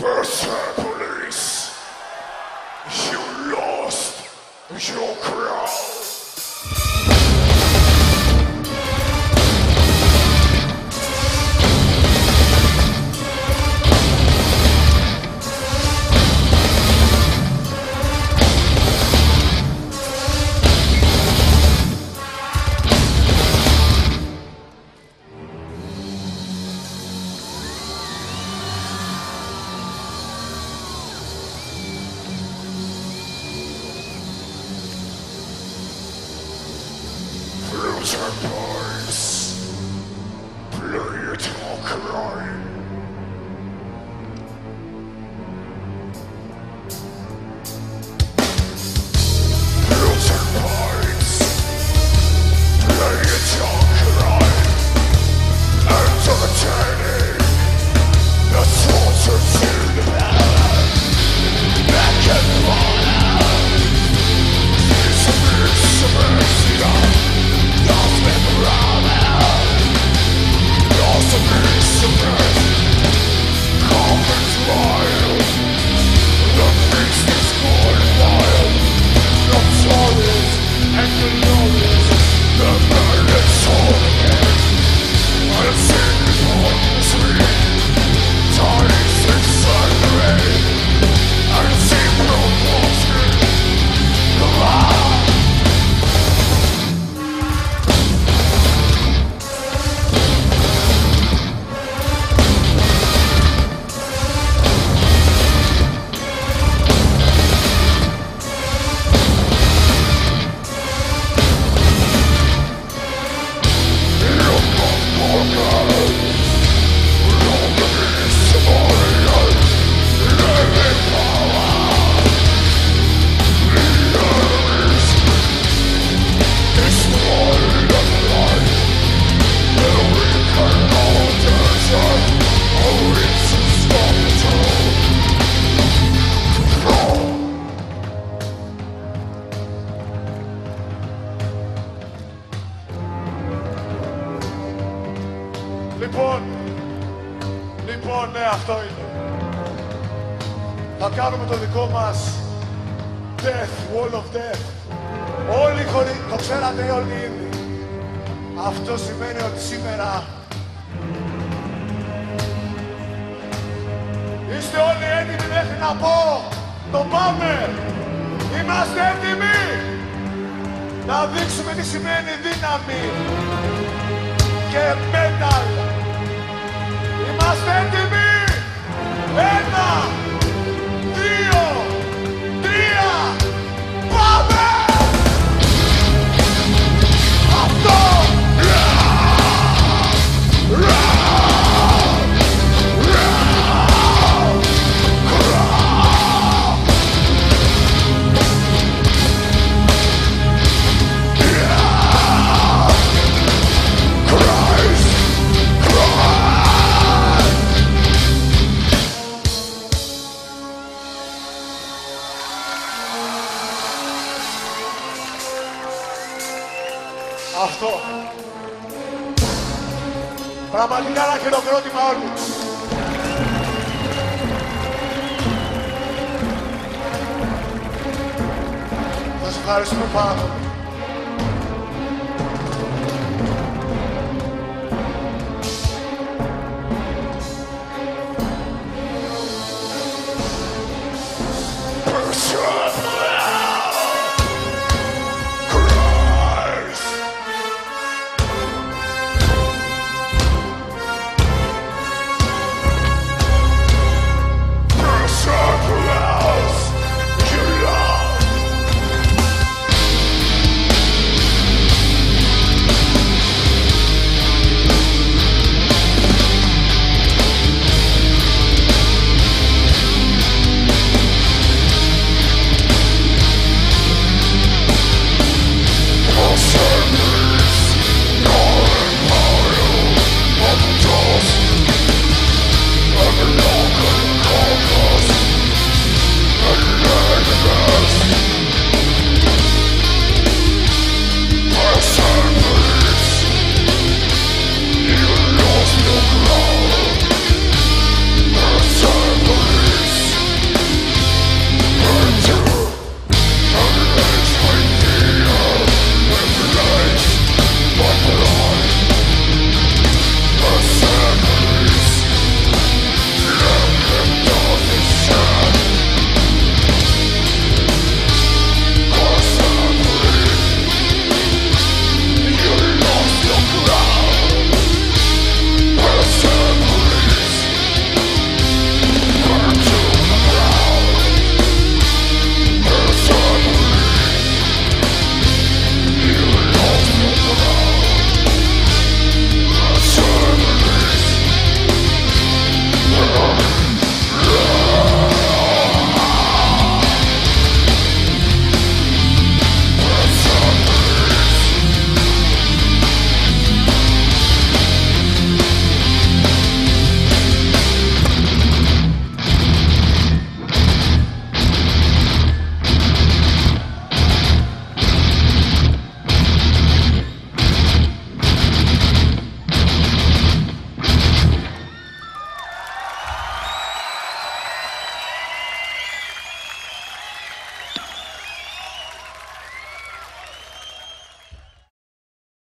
Persepolis, you lost your crown. Frozen boys, play it or cry. Frozen boys, play it or cry. Entertaining the thoughts of you. Back and forth, it's a mercy. Λοιπόν, ναι, αυτό είναι. Θα κάνουμε το δικό μας Death, Wall of Death. Όλοι το ξέρατε όλοι ήδη. Αυτό σημαίνει ότι σήμερα είστε όλοι έτοιμοι μέχρι να πω το πάμε. Είμαστε έτοιμοι να δείξουμε τι σημαίνει δύναμη και metal. Είμαστε έτοιμοι! 1, 2, 3, πάμε! Αυτό! Αυτό. Πραγματικά ένα χειροκρότημα όλοι. Θα σας ευχαριστούμε πάρα πολύ.